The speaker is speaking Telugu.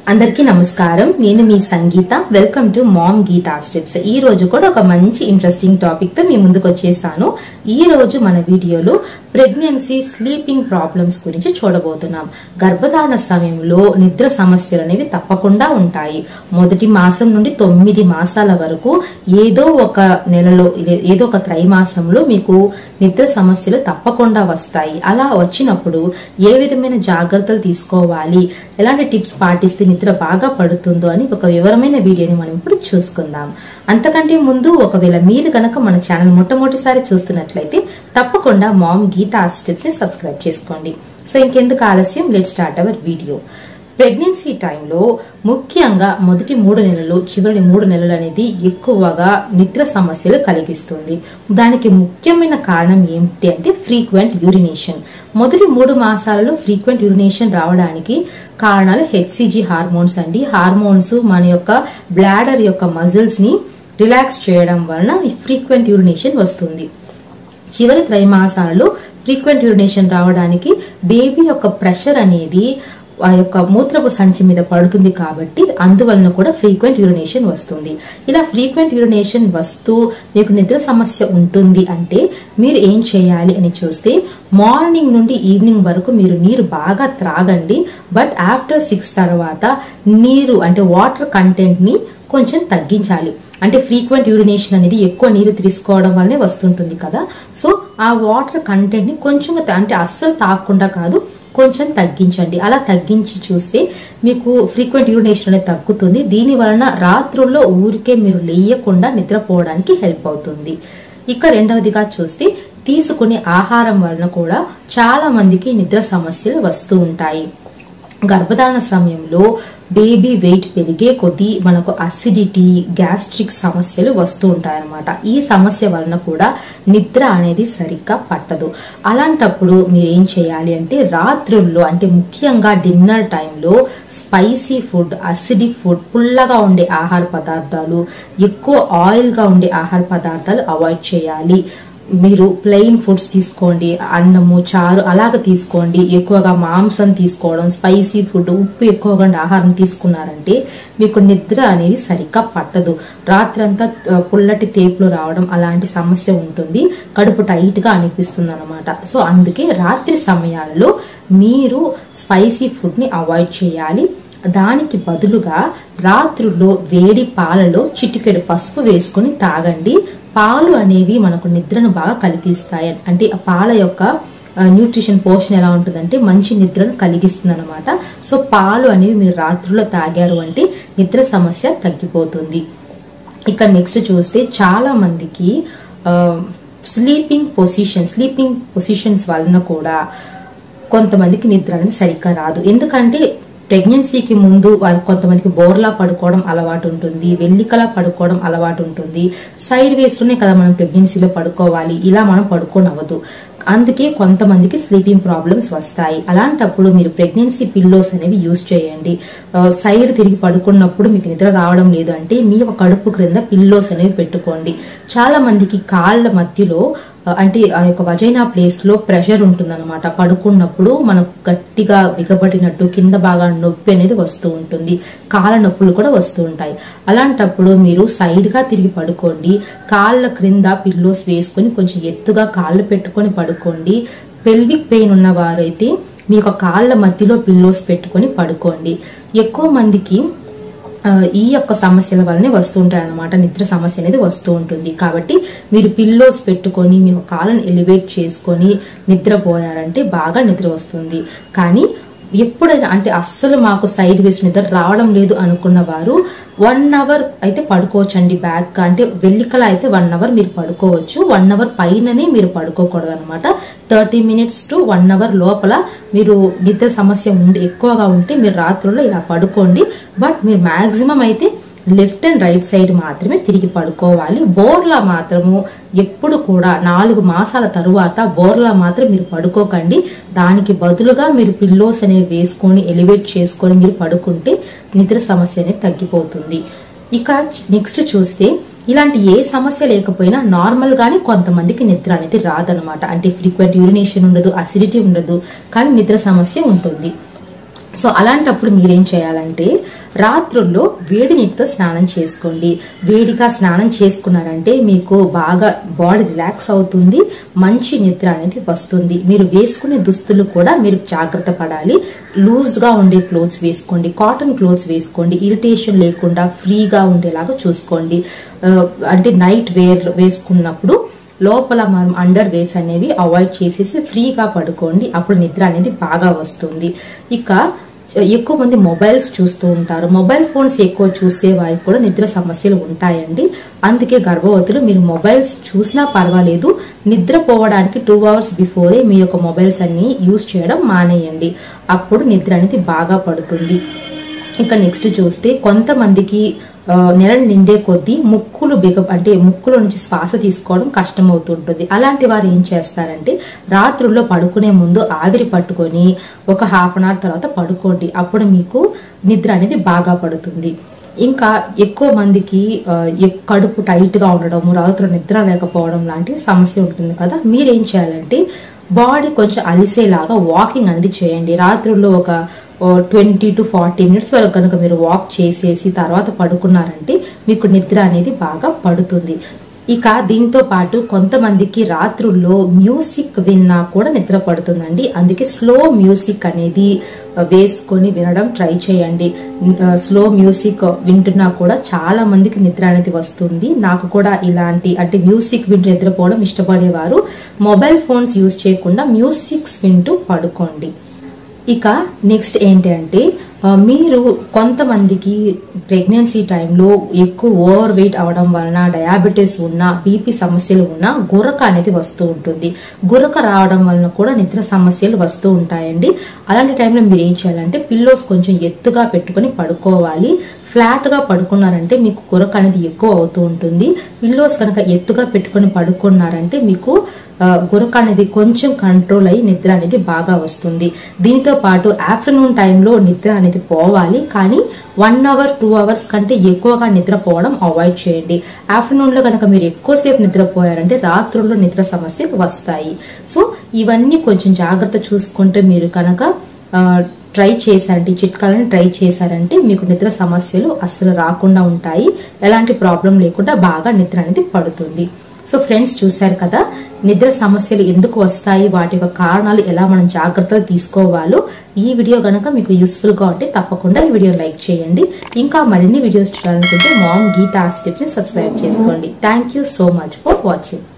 అందరికీ నమస్కారం. నేను మీ Sangeetha. Welcome to mom Geetha steps. ఈ రోజు కూడా ఒక మంచి ఇంట్రెస్టింగ్ టాపిక్ తో మీ ముందుకు వచ్చేసాను. ఈ రోజు మన వీడియోలో ప్రెగ్నెన్సీ స్లీపింగ్ ప్రాబ్లమ్స్ గురించి చూడబోతున్నాం. గర్భధారణ సమయంలో నిద్ర సమస్యలు అనేవి తప్పకుండా ఉంటాయి. మొదటి మాసం నుండి 9 మాసాల వరకు ఏదో ఒక నెలలో ఏదో ఒక త్రైమాసంలో మీకు నిద్ర సమస్యలు తప్పకుండా వస్తాయి. అలా వచ్చినప్పుడు ఏ విధమైన జాగ్రత్తలు తీసుకోవాలి, ఎలాంటి టిప్స్ పాటిస్తే నిద్ర బాగా పడుతుందో అని ఒక వివరమైన వీడియోని మనం ఇప్పుడు చూసుకుందాం. అంతకంటే ముందు ఒకవేళ మీరు గనక మన ఛానల్ మొట్టమొదటిసారి చూస్తున్నట్లయితే తప్పకుండా మామ్ గీతా స్టెప్స్ ని సబ్స్క్రైబ్ చేసుకోండి. సో ఇంకెందుకు ఆలస్యం, let's start our video. Pregnancy టైంలో ముఖ్యంగా మొదటి 3 నెలలు, చివరి 3 నెలలు అనేది ఎక్కువగా నిద్ర సమస్యలు కలిగిస్తుంది. దానికి ముఖ్యమైన కారణం ఏమిటి అంటే ఫ్రీక్వెంట్ యూరినేషన్. మొదటి 3 మాసాలలో ఫ్రీక్వెంట్ యూరినేషన్ రావడానికి కారణాలు హెచ్సిజి హార్మోన్స్ అండి. హార్మోన్స్ మన యొక్క బ్లాడర్ యొక్క మజిల్స్ ని రిలాక్స్ చేయడం వలన ఫ్రీక్వెంట్ యూరినేషన్ వస్తుంది. చివరి త్రైమాసాలలో ఫ్రీక్వెంట్ యూరినేషన్ రావడానికి బేబీ యొక్క ప్రెషర్ అనేది ఆ యొక్క మూత్రపు సంచి మీద పడుతుంది కాబట్టి అందువలన కూడా ఫ్రీక్వెంట్ యూరినేషన్ వస్తుంది. ఇలా ఫ్రీక్వెంట్ యూరినేషన్ వస్తూ మీకు నిద్ర సమస్య ఉంటుంది అంటే మీరు ఏం చేయాలి అని చూస్తే, మార్నింగ్ నుండి ఈవినింగ్ వరకు మీరు నీరు బాగా త్రాగండి. బట్ ఆఫ్టర్ 6 తర్వాత నీరు అంటే వాటర్ కంటెంట్ ని కొంచెం తగ్గించాలి. అంటే ఫ్రీక్వెంట్ యూరినేషన్ అనేది ఎక్కువ నీరు తీసుకోవడం వల్లనే వస్తుంటుంది కదా. సో ఆ వాటర్ కంటెంట్ ని కొంచెం అంటే అస్సలు తాగకుండా కాదు, కొంచెం తగ్గించండి. అలా తగ్గించి చూస్తే మీకు ఫ్రీక్వెంట్ యూరినేషన్ అనేది తగ్గుతుంది. దీని వలన రాత్రుల్లో ఊరికే మీరు లేయకుండా నిద్రపోవడానికి హెల్ప్ అవుతుంది. ఇక రెండవదిగా చూస్తే తీసుకునే ఆహారం వలన కూడా చాలా మందికి నిద్ర సమస్యలు వస్తూ ఉంటాయి. గర్భధారణ సమయంలో బేబీ వెయిట్ పెరిగే కొద్దీ మనకు అసిడిటీ, గ్యాస్ట్రిక్ సమస్యలు వస్తూ ఉంటాయన్నమాట. ఈ సమస్య వలన కూడా నిద్ర అనేది సరిగ్గా పట్టదు. అలాంటప్పుడు మీరు ఏం చేయాలి అంటే రాత్రుల్లో అంటే ముఖ్యంగా డిన్నర్ టైంలో స్పైసీ ఫుడ్, అసిడిక్ ఫుడ్, పుల్లగా ఉండే ఆహార పదార్థాలు, ఎక్కువ ఆయిల్ గా ఉండే ఆహార పదార్థాలు అవాయిడ్ చేయాలి. మీరు ప్లెయిన్ ఫుడ్స్ తీసుకోండి, అన్నము, చారు అలాగ తీసుకోండి. ఎక్కువగా మాంసం తీసుకోవడం, స్పైసీ ఫుడ్, ఉప్పు ఎక్కువగా ఆహారం తీసుకున్నారంటే మీకు నిద్ర అనేది సరిగ్గా పట్టదు. రాత్రంతా పుల్లటి తేపులు రావడం అలాంటి సమస్య ఉంటుంది. కడుపు టైట్ గా అనిపిస్తుంది అనమాట. సో అందుకే రాత్రి సమయాల్లో మీరు స్పైసీ ఫుడ్ ని అవాయిడ్ చేయాలి. దానికి బదులుగా రాత్రుల్లో వేడి పాలలో చిటికెడు పసుపు వేసుకుని తాగండి. పాలు అనేవి మనకు నిద్రను బాగా కలిగిస్తాయి. అంటే ఆ పాల యొక్క న్యూట్రిషన్ పోర్షన్ ఎలా ఉంటుందంటే మంచి నిద్రను కలిగిస్తుంది అనమాట. సో పాలు అనేవి మీరు రాత్రుల్లో తాగారు అంటే నిద్ర సమస్య తగ్గిపోతుంది. ఇక నెక్స్ట్ చూస్తే చాలా మందికి స్లీపింగ్ పొజిషన్స్ వలన కూడా కొంతమందికి నిద్ర అనేది సరిగ్గా రాదు. ఎందుకంటే ప్రెగ్నెన్సీకి ముందు వాళ్ళు కొంతమందికి బోర్లా పడుకోవడం అలవాటు ఉంటుంది, వెల్లికలా పడుకోవడం అలవాటు ఉంటుంది. సైడ్ వేస్తూనే కదా మనం ప్రెగ్నెన్సీలో పడుకోవాలి, ఇలా మనం పడుకోనవ్వదు. అందుకే కొంతమందికి స్లీపింగ్ ప్రాబ్లమ్స్ వస్తాయి. అలాంటప్పుడు మీరు ప్రెగ్నెన్సీ పిల్లోస్ అనేవి యూజ్ చేయండి. సైడ్ తిరిగి పడుకున్నప్పుడు మీకు నిద్ర రావడం లేదు అంటే మీ యొక్క కడుపు క్రింద పిల్లోస్ అనేవి పెట్టుకోండి. చాలా మందికి కాళ్ళ మధ్యలో అంటే ఆ యొక్క వజైనా ప్లేస్ లో ప్రెషర్ ఉంటుందన్నమాట. పడుకున్నప్పుడు మనకు గట్టిగా బిగబడినట్టు కింద బాగా నొప్పి అనేది వస్తూ ఉంటుంది. కాళ్ళ నొప్పులు కూడా వస్తూ ఉంటాయి. అలాంటప్పుడు మీరు సైడ్ గా తిరిగి పడుకోండి. కాళ్ళ క్రింద పిల్లోస్ వేసుకొని కొంచెం ఎత్తుగా కాళ్ళు పెట్టుకొని పడుకోండి. పెల్విక్ పెయిన్ ఉన్న వారైతే మీ యొక్క కాళ్ళ మధ్యలో పిల్లోస్ పెట్టుకొని పడుకోండి. ఎక్కువ మందికి ఈ యొక్క సమస్యల వల్లనే వస్తూ ఉంటాయి అన్నమాట. నిద్ర సమస్య అనేది వస్తూ ఉంటుంది. కాబట్టి మీరు పిల్లోస్ పెట్టుకొని మీ కాళ్ళను ఎలివేట్ చేసుకొని నిద్రపోయారంటే బాగా నిద్ర వస్తుంది. కానీ ఎప్పుడైనా అంటే అస్సలు మాకు సైడ్ వేసి నిద్ర రావడం లేదు అనుకున్న వారు 1 అవర్ అయితే పడుకోవచ్చండి. బ్యాక్ అంటే వెల్లికల అయితే 1 అవర్ మీరు పడుకోవచ్చు. 1 అవర్ పైననే మీరు పడుకోకూడదు అనమాట. 30 minutes to 1 అవర్ లోపల మీరు నిద్ర సమస్య ఎక్కువగా ఉంటే మీరు రాత్రుల్లో ఇలా పడుకోండి. బట్ మీరు మాక్సిమం అయితే లెఫ్ట్ అండ్ రైట్ సైడ్ మాత్రమే తిరిగి పడుకోవాలి. బోర్లా మాత్రము ఎప్పుడు కూడా 4 మాసాల తరువాత బోర్లా మాత్రం మీరు పడుకోకండి. దానికి బదులుగా మీరు పిల్లోస్ అనేవి వేసుకొని ఎలివేట్ చేసుకొని మీరు పడుకుంటే నిద్ర సమస్య అనేది తగ్గిపోతుంది. ఇక నెక్స్ట్ చూస్తే ఇలాంటి ఏ సమస్య లేకపోయినా నార్మల్ గానే కొంతమందికి నిద్ర అనేది రాదనమాట. అంటే ఫ్రీక్వెంట్ యూరినేషన్ ఉండదు, అసిడిటీ ఉండదు, కానీ నిద్ర సమస్య ఉంటుంది. సో అలాంటప్పుడు మీరేం చేయాలంటే రాత్రుల్లో వేడి నీటితో స్నానం చేసుకోండి. వేడిగా స్నానం చేసుకున్నారంటే మీకు బాగా బాడీ రిలాక్స్ అవుతుంది, మంచి నిద్ర అనేది వస్తుంది. మీరు వేసుకునే దుస్తులు కూడా మీరు జాగ్రత్త పడాలి. లూజ్ గా ఉండే క్లోత్స్ వేసుకోండి, కాటన్ క్లోత్స్ వేసుకోండి, ఇరిటేషన్ లేకుండా ఫ్రీగా ఉండేలాగా చూసుకోండి. అంటే నైట్ వేర్ వేసుకున్నప్పుడు లోపల మనం అండర్ వేర్స్ అనేవి అవాయిడ్ చేసేసి ఫ్రీగా పడుకోండి. అప్పుడు నిద్ర అనేది బాగా వస్తుంది. ఇక ఎక్కువ మంది మొబైల్స్ చూస్తూ ఉంటారు. మొబైల్ ఫోన్స్ ఎక్కువ చూసే వారికి కూడా నిద్ర సమస్యలు ఉంటాయండి. అందుకే గర్భవతులు మీరు మొబైల్స్ చూసినా పర్వాలేదు, నిద్రపోవడానికి 2 hours బిఫోరే మీ యొక్క మొబైల్స్ అన్ని యూజ్ చేయడం మానేయండి. అప్పుడు నిద్ర అనేది బాగా పడుతుంది. ఇక నెక్స్ట్ చూస్తే కొంతమందికి నెల నిండే కొద్దీ ముక్కులు అంటే ముక్కులో నుంచి శ్వాస తీసుకోవడం కష్టం అవుతుంటుంది. అలాంటి వారు ఏం చేస్తారంటే రాత్రుల్లో పడుకునే ముందు ఆవిరి పట్టుకొని ఒక ½ an hour తర్వాత పడుకోండి. అప్పుడు మీకు నిద్ర అనేది బాగా పడుతుంది. ఇంకా ఎక్కువ మందికి కడుపు టైట్ గా ఉండడం, రాత్రులు నిద్ర లేకపోవడం లాంటి సమస్య ఉంటుంది కదా. మీరేం చేయాలంటే బాడీ కొంచెం అలిసేలాగా వాకింగ్ అనేది చేయండి. రాత్రుల్లో ఒక 20 to 40 minutes వరకు కనుక మీరు వాక్ చేసేసి తర్వాత పడుకున్నారంటే మీకు నిద్ర అనేది బాగా పడుతుంది. ఇక దీంతో పాటు కొంతమందికి రాత్రుల్లో మ్యూజిక్ విన్నా కూడా నిద్ర పడుతుందండి. అందుకే స్లో మ్యూజిక్ అనేది వేసుకొని వినడం ట్రై చేయండి. స్లో మ్యూజిక్ వింటున్నా కూడా చాలా మందికి నిద్ర అనేది వస్తుంది. నాకు కూడా ఇలాంటి అంటే మ్యూజిక్ వింటూ నిద్రపోవడం ఇష్టపడేవారు మొబైల్ ఫోన్స్ యూజ్ చేయకుండా మ్యూజిక్స్ వింటూ పడుకోండి. ఇక నెక్స్ట్ ఏంటి అంటే మీరు కొంతమందికి ప్రెగ్నెన్సీ టైంలో ఎక్కువ ఓవర్ వెయిట్ అవడం వలన, డయాబెటీస్ ఉన్నా, బీపీ సమస్యలు ఉన్నా గురక అనేది వస్తూ ఉంటుంది. గురక రావడం వలన కూడా నిద్ర సమస్యలు వస్తూ ఉంటాయండి. అలాంటి టైంలో మీరు ఏం చేయాలంటే పిల్లోస్ కొంచెం ఎత్తుగా పెట్టుకుని పడుకోవాలి. ఫ్లాట్ గా పడుకున్నారంటే మీకు గురక అనేది ఎక్కువ అవుతూ ఉంటుంది. పిల్లోస్ కనుక ఎత్తుగా పెట్టుకుని పడుకున్నారంటే మీకు గురక అనేది కొంచెం కంట్రోల్ అయ్యి నిద్ర అనేది బాగా వస్తుంది. దీంతో పాటు ఆఫ్టర్నూన్ టైంలో నిద్ర అనేది పోవాలి, కానీ 1 hour 2 hours కంటే ఎక్కువగా నిద్రపోవడం అవాయిడ్ చేయండి. ఆఫ్టర్నూన్ లో కనుక మీరు ఎక్కువసేపు నిద్రపోయారంటే రాత్రుల్లో నిద్ర సమస్యలు వస్తాయి. సో ఇవన్నీ కొంచెం జాగ్రత్త చూసుకుంటూ మీరు కనుక ట్రై చేశారంటే, ఈ చిట్కాలను ట్రై చేశారంటే మీకు నిద్ర సమస్యలు అస్సలు రాకుండా ఉంటాయి. ఎలాంటి ప్రాబ్లం లేకుండా బాగా నిద్ర అనేది పడుతుంది. సో ఫ్రెండ్స్ చూశారు కదా నిద్ర సమస్యలు ఎందుకు వస్తాయి, వాటి యొక్క కారణాలు ఎలా మనం జాగ్రత్తలు తీసుకోవాలో. ఈ వీడియో గనక మీకు యూస్ఫుల్ గా ఉంటే తప్పకుండా ఈ వీడియో లైక్ చేయండి. ఇంకా మరిన్ని వీడియోస్ చూడాలనుకుంటే మామ్ గీతాస్ టిప్స్ ని సబ్స్క్రైబ్ చేసుకోండి. Thank you so much for watching.